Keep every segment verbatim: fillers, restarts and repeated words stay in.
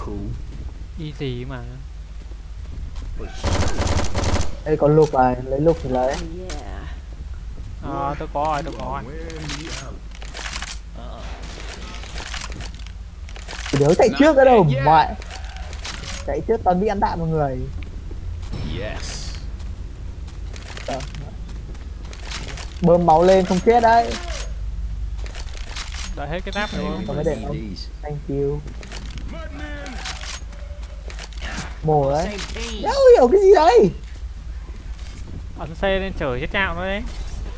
Easy mà. Đây có lục này, lấy lục thì lấy. Ờ, tôi có rồi, tôi có rồi. Đéo chạy trước nữa đâu mẹ. Chạy trước toàn bị ăn đạn mọi người. Yes. Bơm máu lên không chết đấy. Đợi hết cái nắp rồi không? Còn cái đèn không? Thank you. Mồ đấy. Đéo hiểu cái gì đấy. Ấn C lên chở chết chạo nó đấy.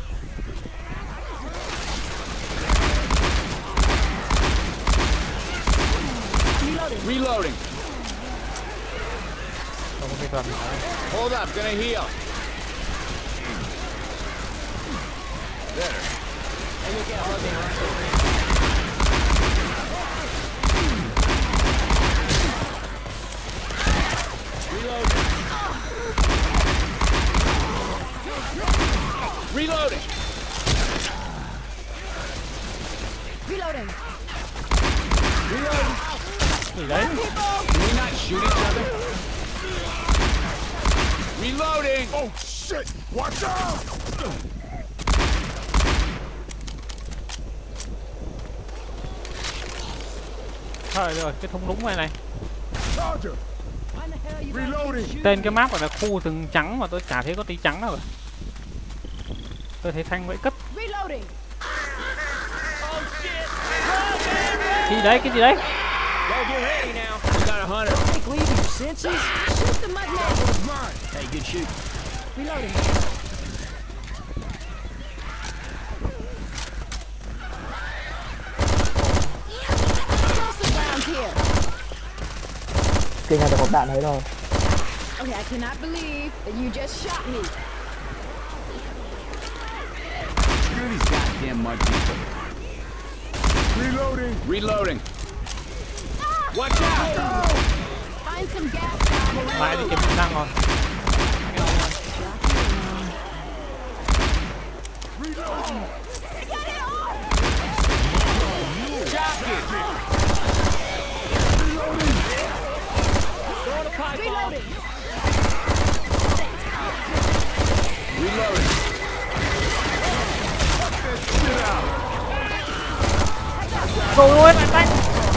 Reloading. Không có kỹ thuật. Hold up, gonna heal. There. Reloading. Reloading. Reloading. Gì đấy? Can we not shoot each other? Reloading. Oh shit! Watch out! Thôi rồi, cái thung lũng này này. Charger. Reloading. Tên cái map là khu rừng trắng mà tôi chả thấy có tí trắng nào cả. Tôi thấy xanh vậy cấp. Reloading. Gì đấy, cái gì đấy? Y'all get ready now. We got a hunter. Take leave of your senses. Shoot the mud net. Hey, good shoot. Reloading. Toss some rounds here. Kinh là được một đạn đấy rồi. Okay, I cannot believe that you just shot me. Screw these goddamn mud people. Reloading. Reloading. Watch out! Find some gas down the Mãi đi road. kiếm kỹ năng rồi. Reloading. Reloading. Rồi ôi, lại tanh.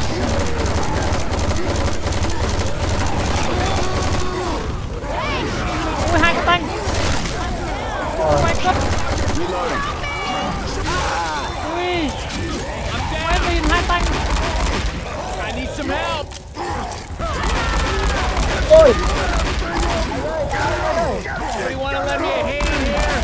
Ui, hai cái tanh. Quay cấp. Reloading. Ui. Quay mình hai tanh. I need some help. Ôi. Anybody want to lend me a hand here?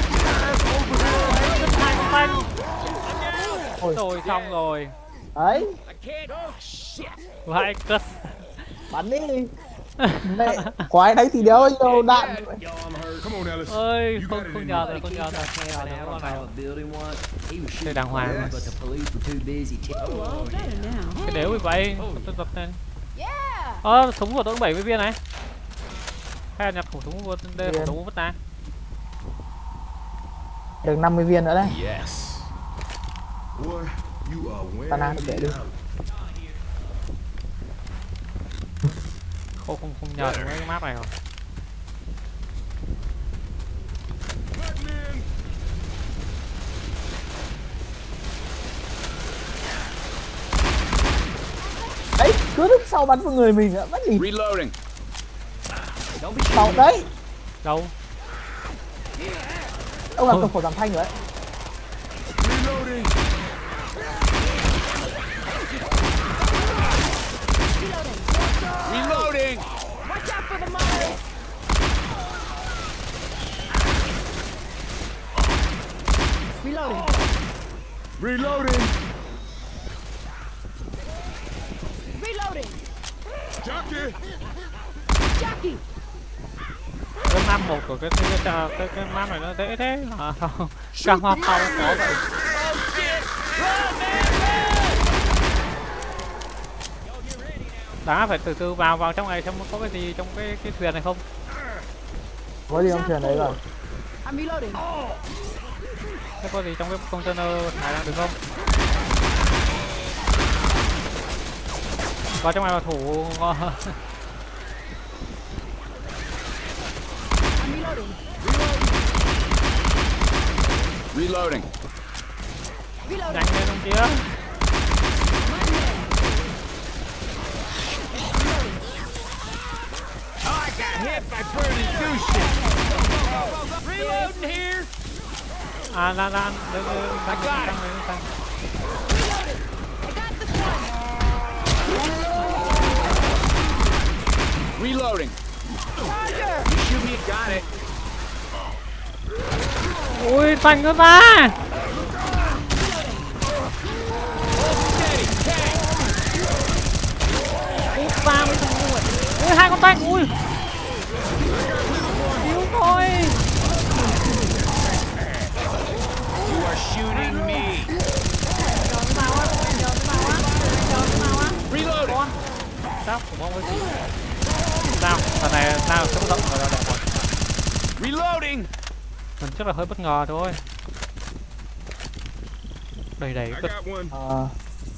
Hai cái tanh. Rồi xong rồi. Đấy, I can't. Oh shit. Lại cất. bắn đi. Mẹ, quái đấy thì đéo nhiều đạn. Yo, I'm hurt. Come on, Ellis. Ơi, You không got it không in nhờ you. rồi, không nhờ rồi. Không nhờ rồi, con này. building once. He was Chơi shooting đàng hoàng mà. but the police were too busy. Oh, better now. Cái đéo bị vậy. Tôi dập lên. Yeah. Ơ, súng của tôi có bảy mươi viên này. Hay là nhặt khẩu súng của đây, khẩu súng của ta. Được năm mươi viên nữa đấy. Yes. Boy, you are Ta wearing đang để me đi. out. Không không không nhờ được mấy cái map này rồi. Đấy, cứ lúc sau bắn vào người mình ạ, bắt gì Reloading. sau đấy. Đâu? Ông làm cầm khẩu giảm thanh rồi đấy. Reloading. Reloading. Watch out for the mother. Reloading. Reloading. Reloading. Jockey. Jockey. Cái map một của cái cái cái, cái, cái map này nó dễ thế hả? Không. Càng hoa phao có vậy. Đã phải từ từ vào vào trong này xem có cái gì trong cái cái thuyền này không? Có gì trong thuyền đấy rồi. I'm reloading. Thế có gì trong cái container này đang được không? vào trong này vào thủ. I'm reloading. Reloading. Reloading. Nhanh lên ông kia. Oh, I got hit by burning goo shit. Reloading here. À lan lan. Lên lên lên. I got it. Reloading. You shoot me, got it. Ui tanh nó ta. Steady, tank. Ui ba mươi thằng rồi. Ui hai con tanh ui. Yếu thôi. You are shooting me. Reloading. Sao cũng không có gì. Sao thằng này sao sẽ động vào đẹp rồi. Reloading. Mình chắc là hơi bất ngờ thôi. Đầy đầy I cực. got one. Ờ,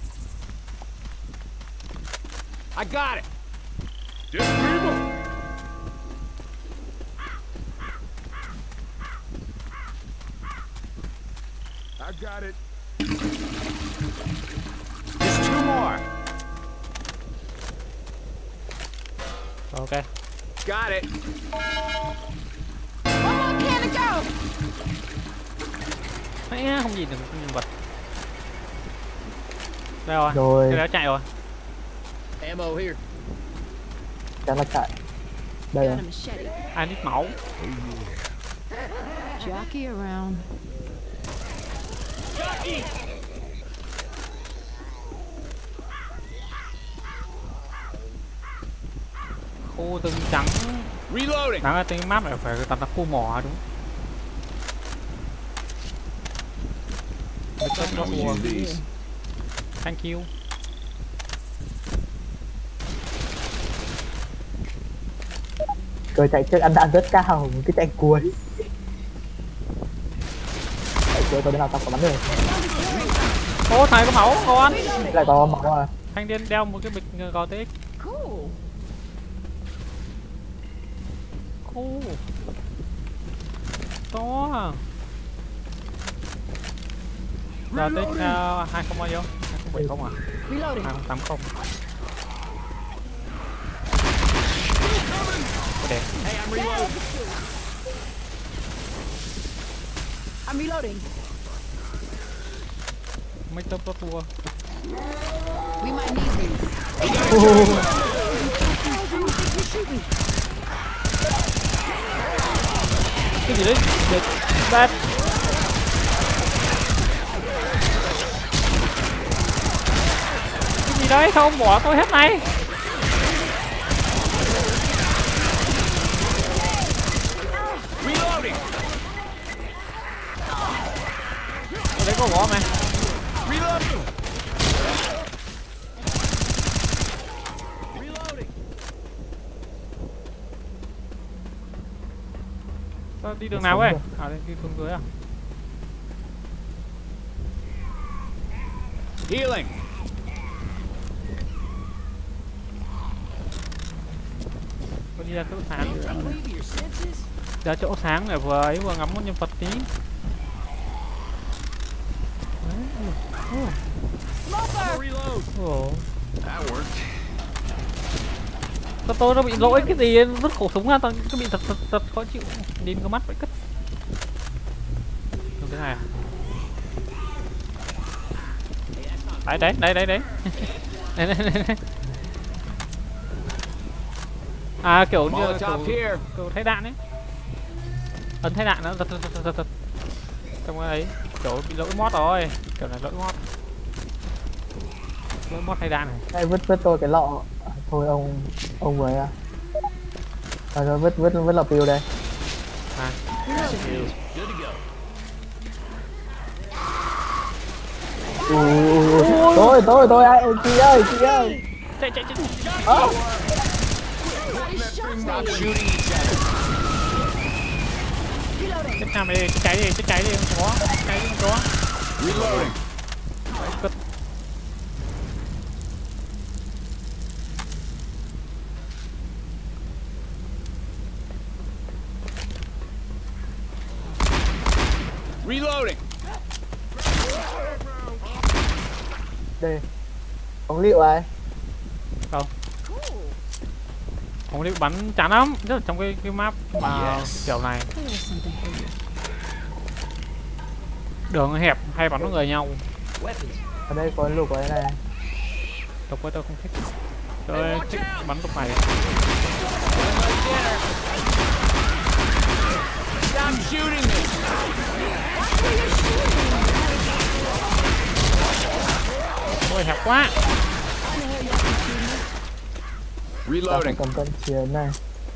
I got it. Just leave him. I got it. Just two more. Ok. Got it. One more can to go. Mẹ không nhìn được nhân vật. Đâu rồi? Rồi. Cái đó chạy rồi. Ammo here. chắc là chạy. Đây Got rồi. a machete. Ai nít máu. Jockey around. Khu từng trắng. Reloading. Đáng là tên map này phải toàn là khu mỏ đúng. I'm gonna use these. Thank you. Rồi chạy trước ăn đạn rất cao, cái chạy cuối. Chạy cuối tôi đến nào tao có bắn rồi. Ô thầy có máu con. Lại có máu rồi. Thanh niên đeo một cái bịch gò tê ích. Cool. Khu. To. Gò tê ích uh, hai không bao nhiêu? hai không bảy không à? Reloading. hai không tám không. Đẹp. Hey, I'm reloading. I'm reloading. Mấy tớp có tua. We might need these. Cái gì đấy? Được. Bad. Cái gì đấy? Sao ông bỏ tôi hết này? Reloading. Ở đấy có bỏ mày. Reloading. Reloading. Sao đi đường nào ấy? À đây đi xuống dưới à? Healing. Tôi đi ra chỗ sáng. Believe your senses. Ra chỗ sáng để vừa ấy vừa ngắm một nhân vật tí. Reload. Ồ. That worked. Sao tôi nó bị lỗi cái gì vứt khẩu súng ra, tao cứ bị thật thật thật khó chịu. Nhìn có mắt vậy cất. Không thế này à? Đấy đấy đấy đấy đấy. Đấy, đấy, đấy, đấy. À kiểu như Molotov kiểu, here. kiểu thay đạn ấy. Ấn thay đạn nó giật giật giật giật giật. Trong cái ấy kiểu bị lỗi mod rồi, kiểu này lỗi mod. Lỗi mod thay đạn này. Đây vứt vứt tôi cái lọ. Thôi ông ông với à. Rồi rồi vứt vứt vứt lọ piu đây. À. Good to go. Ui ui ui. Tôi tôi tôi ai chị ơi chị ơi. Chạy chạy chạy. Ơ. Stop shooting each other. Chết nào mày đi, chết cháy đi, chết cháy đi, không có, chết cháy đi, không có. Reloading. Đấy, cực. Reloading. Đây. Ống liệu ai? Không. Không liệu bắn chán lắm, rất là trong cái cái map mà kiểu này. Đường hẹp hay bắn vào người nhau. Ở đây có lục cái này. Độc với tôi không thích. Tôi thích bắn độc này. Stop shooting me. Ôi hẹp quá. Ta phải Reloading. cầm cận chiến này.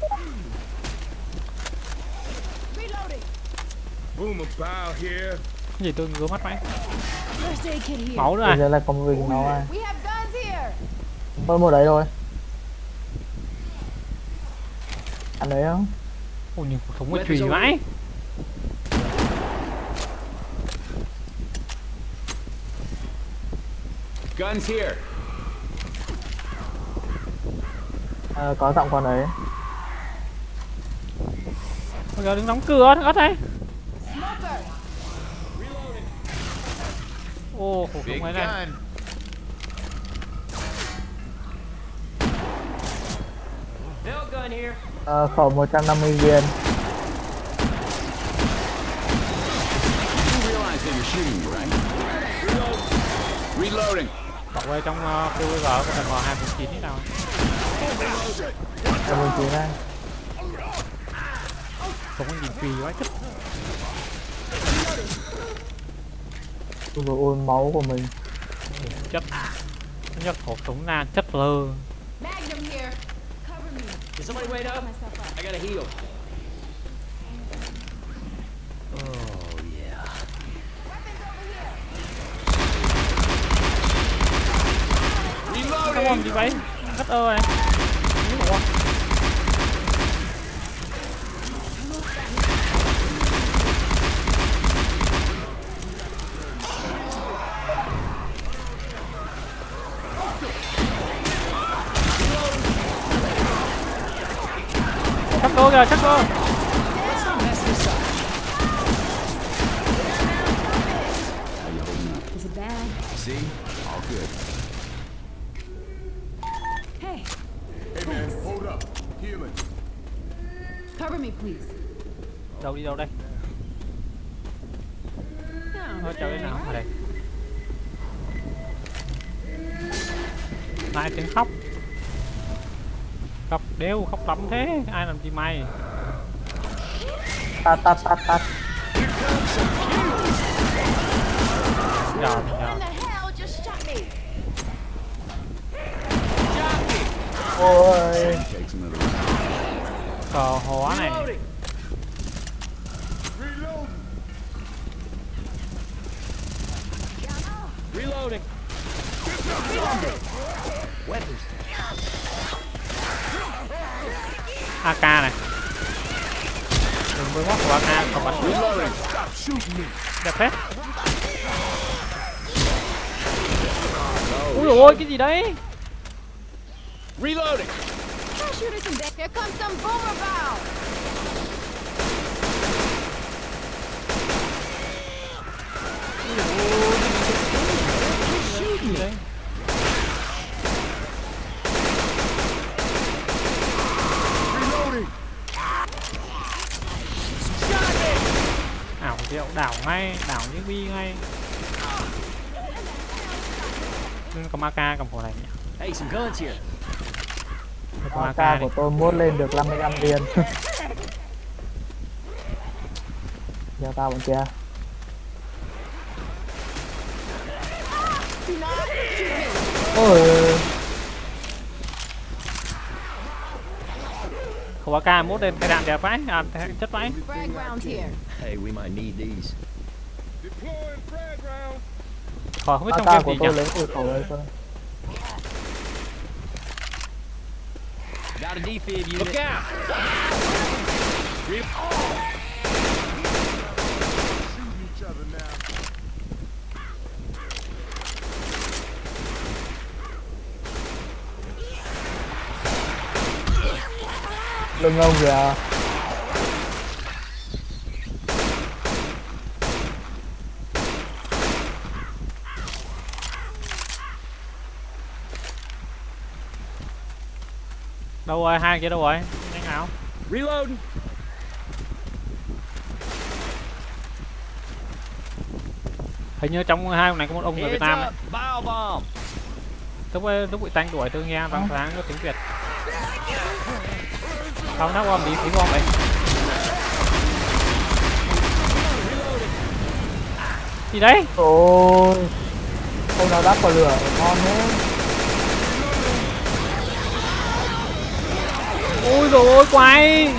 Boom about here. Cái gì tôi ngứa mắt mãi. First aid kit here. Máu nữa Bây à? giờ là có một bình máu này. We have guns here. Thôi một đấy thôi. Ăn đấy không? Ôi nhìn cuộc sống người chùy vãi. Guns here. À, có giọng con ấy. Bây giờ đứng đóng cửa thằng ớt đây. Smoker. Ô khổ Big không ấy này. gun. Belt gun here. À, khẩu một trăm năm mươi viên. You realize that you're shooting me, right? Reloading. Bảo vệ trong uh, pê vê giê có tầng hai bốn chín thế nào. hai mươi chín này. Không có nhìn chùy quá chất. Tôi vừa ôn máu của mình. Chất. Nhấc khẩu súng ra chất lơ. Magnum here. Cover me. Can somebody wait up? Myself up. I gotta heal. Oh yeah. Come Reloading. on đi vậy. Cắt ơ này. Đúng không? Chắc cô kìa, chắc cô. Is it bad? See? All good. Hey, Hey man, hold up. Healing. cover me, please. Đâu đi đâu đây? Down. Thôi chơi nào ở đây. Lại tiếng khóc. Khóc đéo khóc lắm thế, ai làm gì mày? Tát tát tát tát. Giờ What giờ. in the hell just shot me? Ôi. Takes another round. Cờ hóa này. Reload. Reloading. Weapons. a ca này. Đừng với mắt của a ca còn bắn đúng. Reloading. Stop shooting me. Đẹp phết. Ui ôi cái gì đấy? Reloading. Try shooting some back. Here comes some boomer bow. Cái gì đấy? Reloading. Ảo điệu đảo ngay, đảo như bi ngay. Nhưng có a ca cầm khẩu này nhỉ? Hey, some guns here. Có a a ca ca này. của tôi mốt lên được năm mươi lăm viên. Giờ tao vẫn kia. Do not shoot me. Ôi. Khẩu a ca mốt lên cái đạn đẹp vãi, à chất vãi. Frag round here. Hey, we might need these. Deploying frag round. Khỏi không biết a trong ca game của gì tôi nhỉ? lấy từ khẩu đấy thôi. Got a defib unit. Look out! Shooting each other now. Lưng ông kìa. Đâu rồi, hai kia đâu rồi? Nhanh nào. Reloading. Hình như trong hai ông này có một ông người Việt Heads Nam ấy. up. Bile bomb. Lúc lúc bị tanh đuổi tôi nghe vang sáng có tiếng Việt. Không nắp bom đi phí bom vậy. Gì đấy? Ôi, ông nào đắp vào lửa ngon thế. Ôi rồi ôi quái.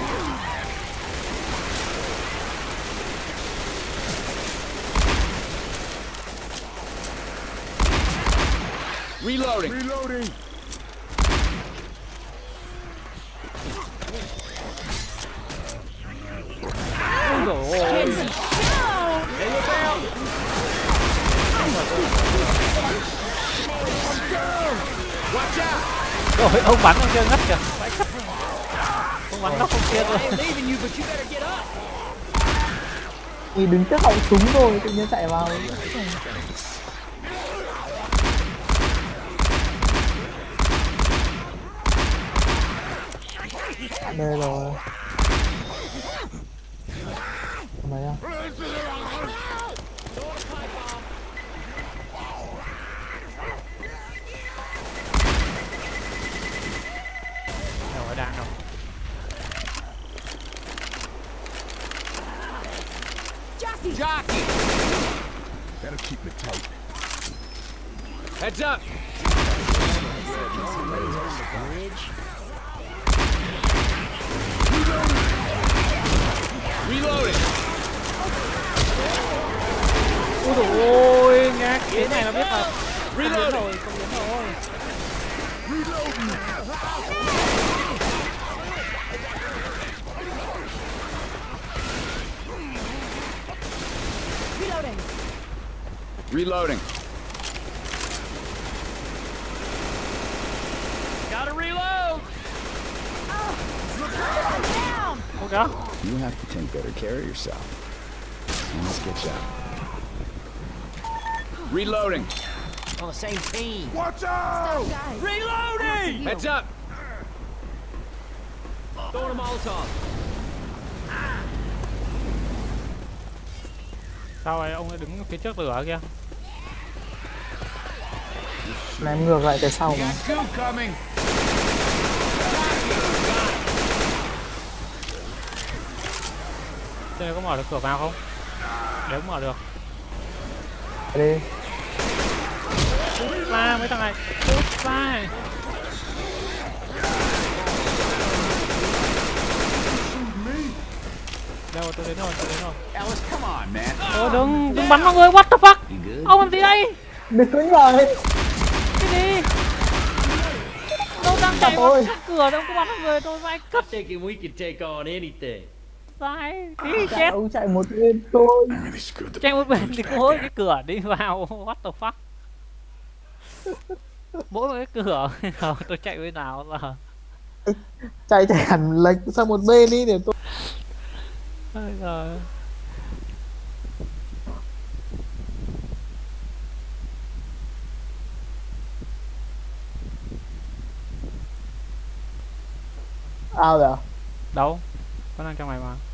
Reloading. Reloading. Ôi rồi ôi. They look out. Watch out. Rồi ông bắn ông kia ngất kìa. Vãi cất. Ông bắn nó không kia I rồi. ain't leaving you, but you better get up. Thì đứng trước họng súng rồi tự nhiên chạy vào. Đây rồi. Mấy à? Đâu ở đạn đâu. Jockey! Jockey. That'll keep it tight. Heads up. Reloading. Ôi dồi ôi, nghe tiếng này nó biết là không biến Reloading. rồi, không biến rồi. Reloading! Reloading. Gotta reload. Down! Không kìa. You have to take better care of yourself. And let's get shot. Reloading. On the same team. Watch out! Guys, Reloading. Heads up. Throwing a Molotov. Sao vậy? Ông ấy đứng phía trước lửa kia. Ném ngược lại cái sau mà. Got goo coming. Trên này có mở được cửa vào không? Nếu mở được. Đi. Cút ra mấy thằng này. Cút ra. Đâu tôi đến rồi, tôi đến rồi. Alice, come on, man. Ôi đừng, đừng bắn mọi người, what the fuck? You good? Ông làm gì đây? Đừng đứng rồi. Cái gì? Đâu đang chạy Ôi. vào cửa đâu có bắn mọi người, tôi vãi cất. Thinking we could take on anything. Sai. Đi Chạy, chết. ông chạy một bên thôi. I really screwed the Chạy một bên thì mỗi cái cửa đi vào, what the fuck? Mỗi một cái cửa, không, tôi chạy bên nào là Chạy chạy hẳn lệch sang một bên đi để tôi. Ôi giời. Ao rồi à? Đâu? Có đang trong này mà.